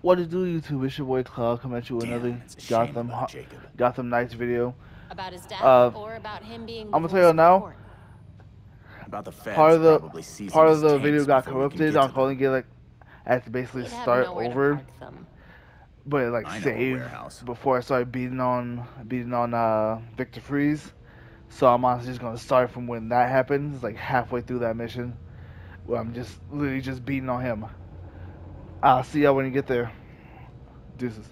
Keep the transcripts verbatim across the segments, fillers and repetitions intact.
What to do, YouTube? It's your boy Cloud coming at you with Damn, another it's a shame Gotham about Ho- Jacob. Gotham Knights video. About his death Uh, or about him being the I'm gonna tell voice you of the now. court? About the Part feds of the probably seizing part of his the video tapes got before we can corrupted. get I'm to calling them. it like I had to basically He'd have start nowhere to over, park them. but it like I know a saved warehouse. before I started beating on beating on uh, Victor Freeze. So I'm honestly just gonna start from when that happens, like halfway through that mission, where I'm just literally just beating on him. I'll see y'all when you get there. Deuces.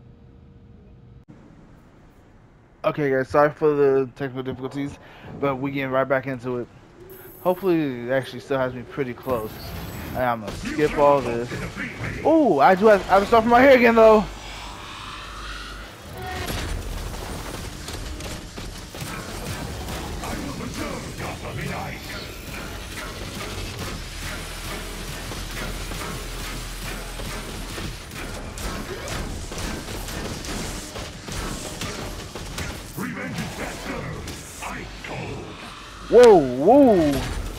Okay, guys, sorry for the technical difficulties, but we getting right back into it. Hopefully, it actually still has me pretty close. And I'm gonna skip all this. Ooh, I do have, I have stuff in my hair again, though. Whoa, whoa.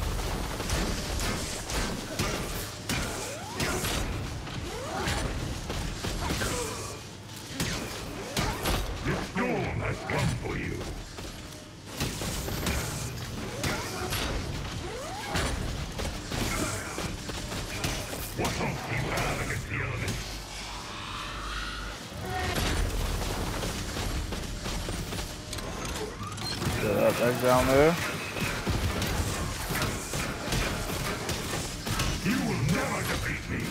Uh, that's down there. You will never defeat me.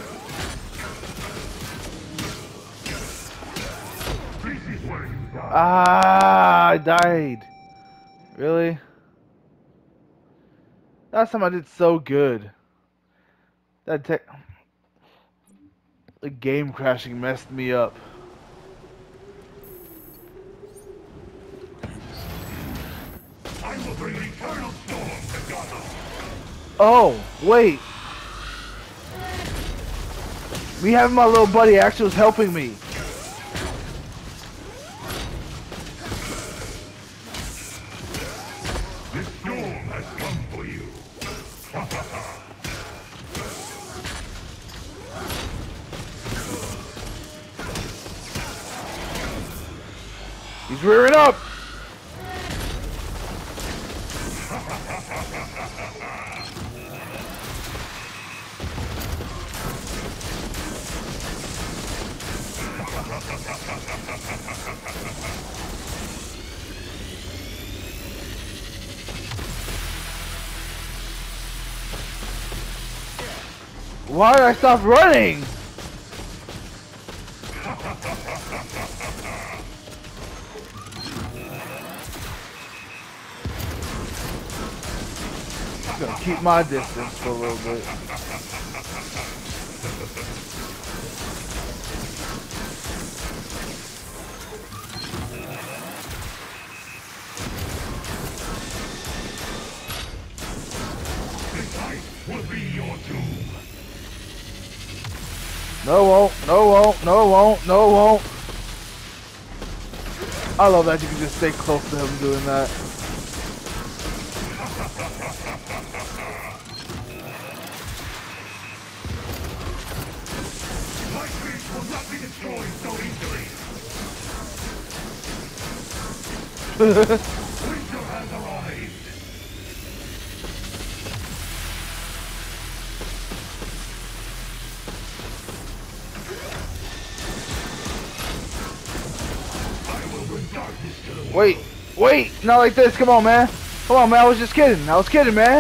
This is where you die. Ah, I died. Really? Last time I did so good. That tech, the game crashing messed me up. I will bring eternal storm to Gotham. Oh, wait. Me having my little buddy actually was helping me. This storm has come for you. He's rearing up. Why did I stop running? I'm gonna keep my distance for a little bit. This fight will be your doom. No, it won't. No, it won't. No, it won't. No, it won't. I love that you can just stay close to him doing that. My speech will not be destroyed so easily. Winter has arrived. I will bring darkness to the world. Wait, wait, not like this. Come on, man. Come on, man. I was just kidding. I was kidding, man.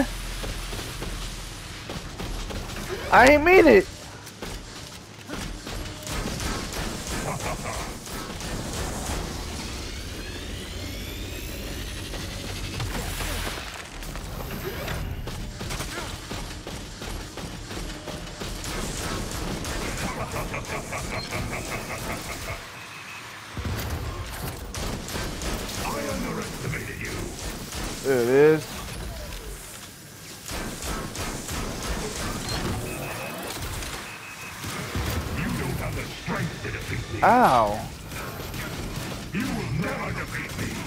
I ain't mean it. I underestimated you. There it is. You don't have the strength to defeat me. Ow. You will never defeat me.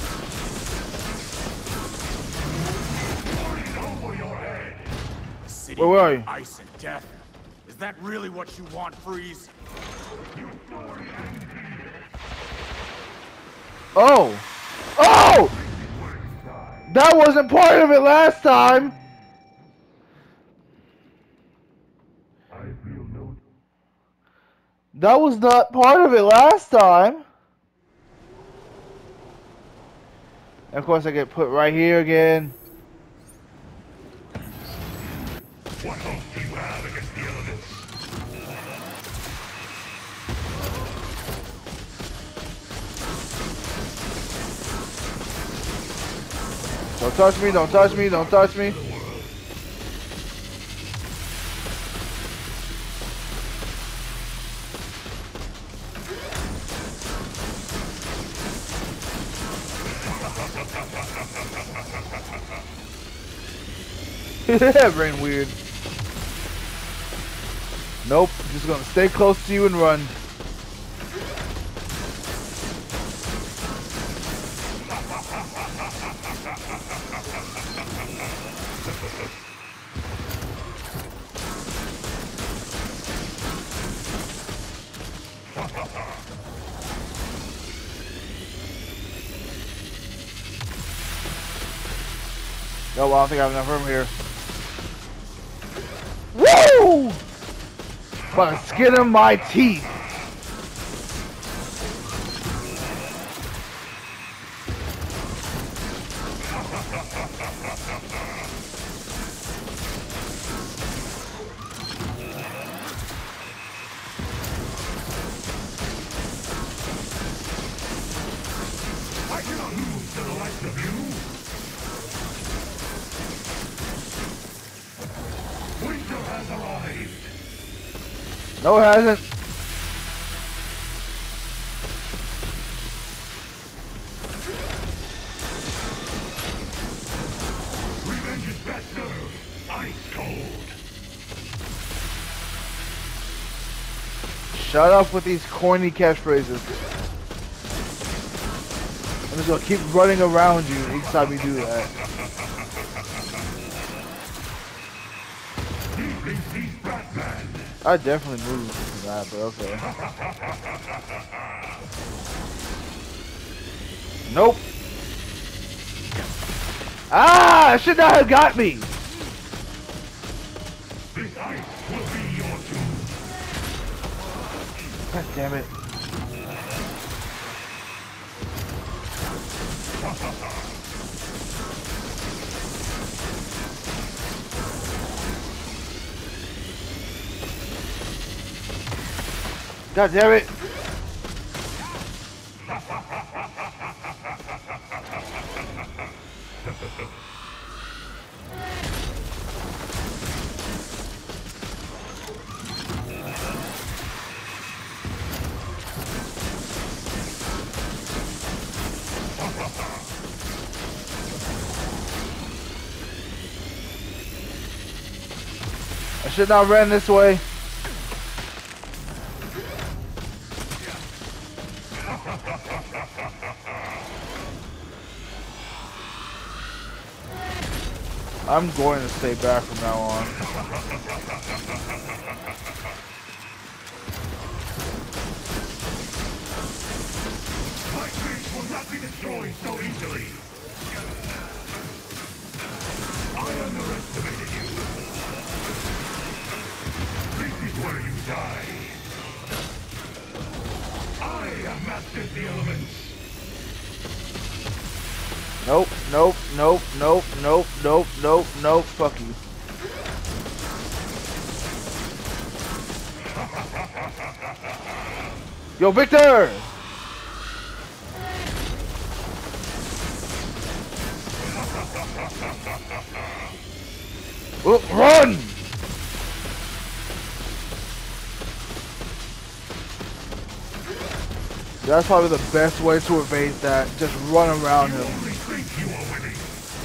Glory's over your head. Where were you? Ice and death. Is that really what you want, Freeze? Oh! Oh! That wasn't part of it last time! That was not part of it last time! And of course I get put right here again. What hope do you have against the elements? Don't touch me, don't touch me, don't touch me. That ran weird. Nope, just gonna stay close to you and run. No, well, I don't think I have enough room here. Woo! By the skin of my teeth. I cannot lose to the likes of you. Winter has arrived. No, it hasn't. Revenge is best served ice cold. Shut up with these corny catchphrases. I'm just gonna keep running around you each time you do that. He thinks he's Batman. I definitely moved from that, but okay. Nope. Ah! It should not have got me! This ice will be your doom. God damn it. God damn it! I should not ran this way. I'm going to stay back from now on. My base will not be destroyed so easily. I underestimated you. This is where you die. I have mastered the elements. Nope, nope, nope, nope, nope, nope, nope, nope, fuck you. Yo, Victor! Oh, run! That's probably the best way to evade that. Just run around him. Only think you are winning.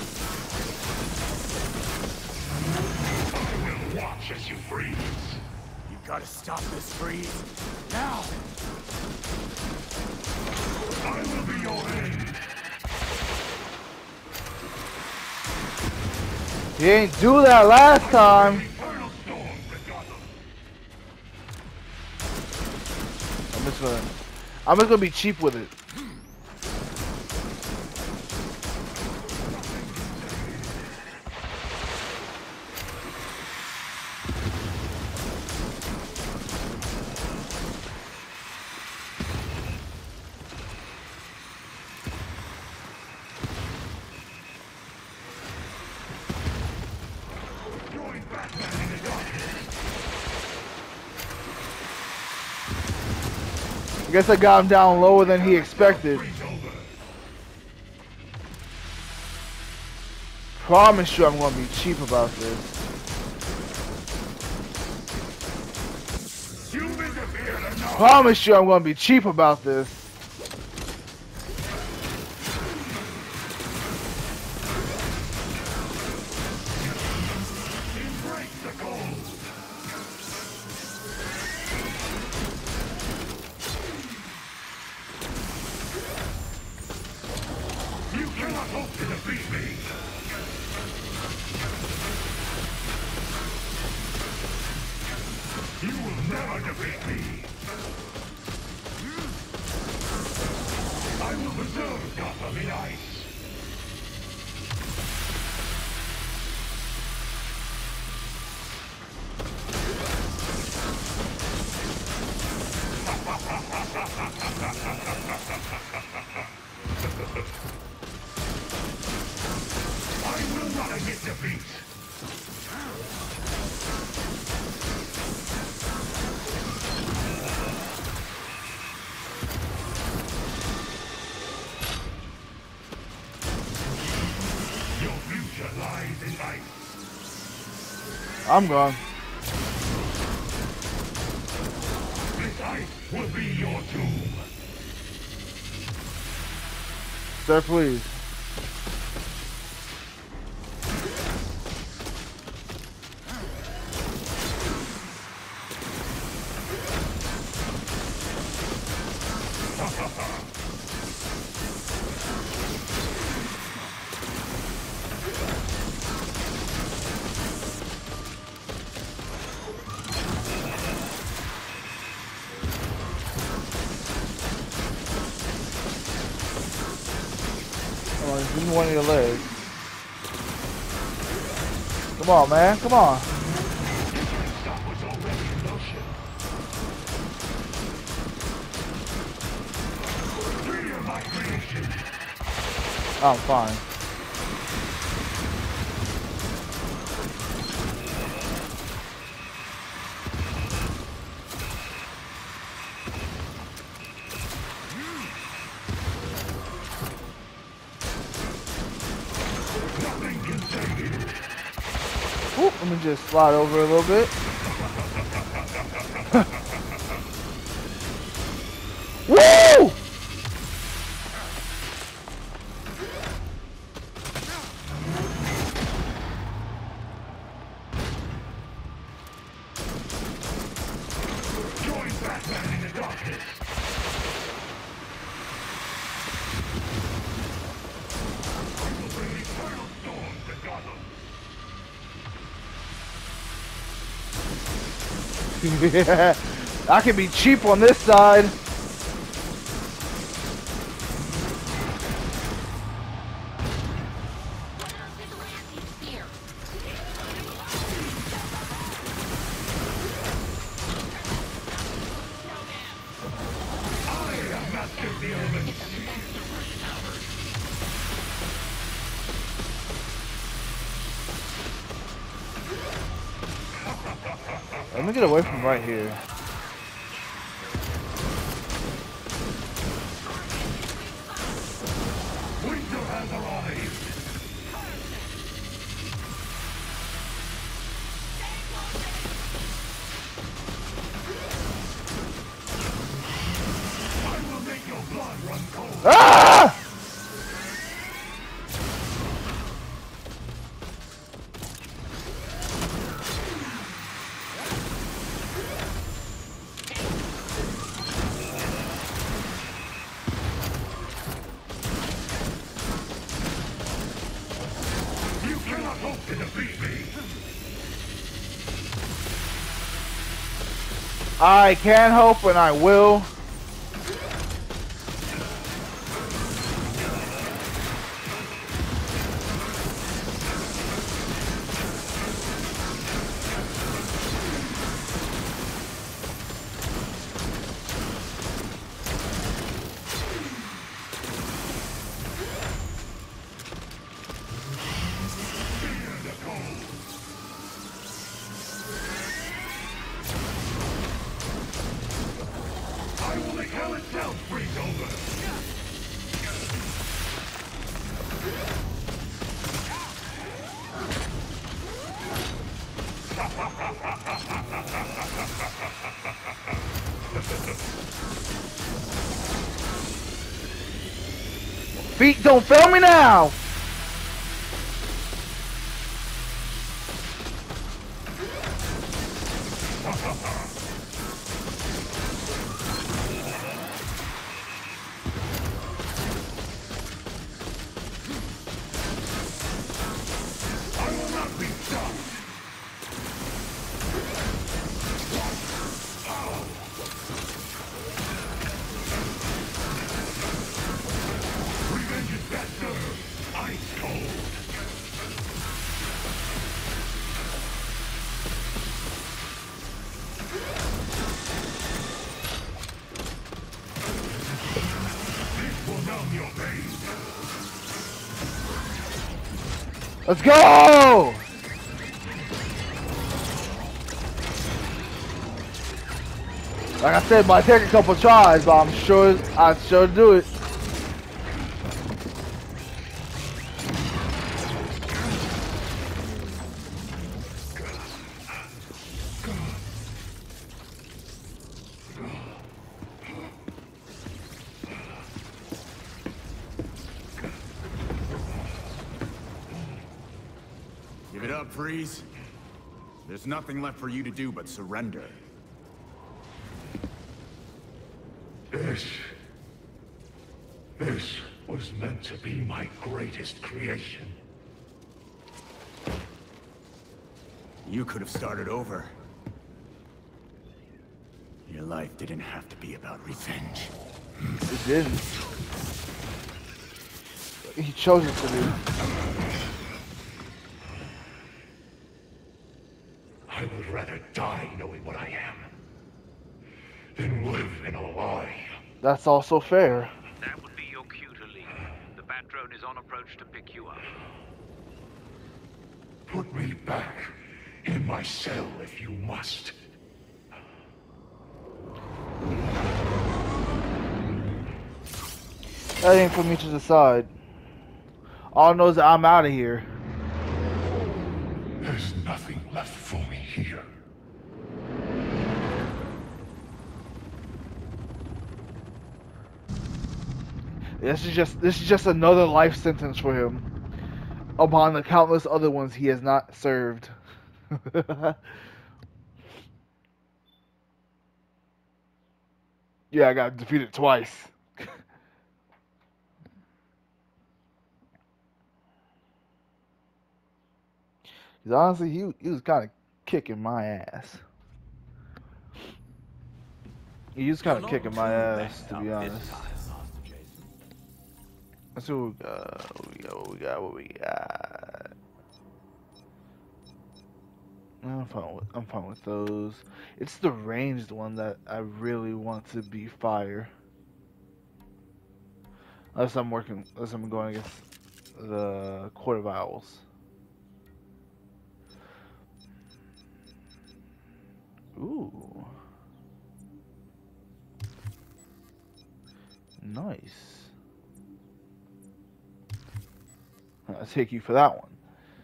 I will watch as you freeze. You gotta stop this, Freeze. Now! I will be your end. He ain't do that last time. Eternal I'm just gonna, I'm just gonna be cheap with it. I guess I got him down lower than he expected. Promise you I'm gonna be cheap about this. Promise you I'm gonna be cheap about this. I'm gone. This ice will be your tomb. Sir, please. Give me one of your legs. Come on, man. Come on. I'm fine. Oop, let me just slide over a little bit. Woo! Join Batman in the darkness. I will bring eternal storm to Gotham. Yeah, I can be cheap on this side. Let me get away from right here. Winter has arrived. I will make your blood run cold. Ah! Hope to defeat me. I can hope and I will. feet don't fail me now! Let's go! Like I said, it might take a couple tries, but I'm sure I sure do it. Give it up, Freeze. There's nothing left for you to do but surrender. This... This was meant to be my greatest creation. You could have started over. Your life didn't have to be about revenge. It didn't. He chose it to be. I would rather die knowing what I am than live in a lie. That's also fair. That would be your cue to leave. The Bat Drone is on approach to pick you up. Put me back in my cell if you must. That ain't for me to decide. All I know is that I'm out of here. There's nothing left for me here. This is just this is just another life sentence for him, upon the countless other ones he has not served. Yeah, I got defeated twice. Cause honestly, he he was kind of kicking my ass. He was kind of kicking my ass, to be honest. Let's see what we got. What we got? What we got? What we got? I'm fine with I'm fine with those. It's the ranged one that I really want to be fire. Unless I'm working, unless I'm going against the Court of Owls. Ooh. Nice. I'll take you for that one.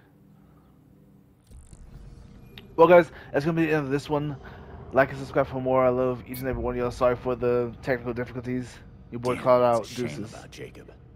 Well, guys, that's going to be the end of this one. Like and subscribe for more. I love each and every one of y'all. Sorry for the technical difficulties. Your boy Damn, called it's out. a shame Deuces. about Jacob.